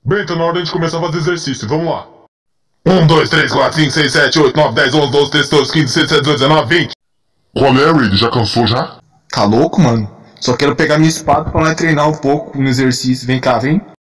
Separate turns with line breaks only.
Bem, tá na hora de começar a fazer exercício, vamos lá. 1, 2, 3, 4, 5, 6, 7, 8, 9, 10, 11, 12, 13, 14, 15, 16, 17, 18, 19, 20.
Qual é, Reed? Já cansou já?
Tá louco, mano? Só quero pegar minha espada pra lá treinar um pouco no exercício. Vem cá, vem.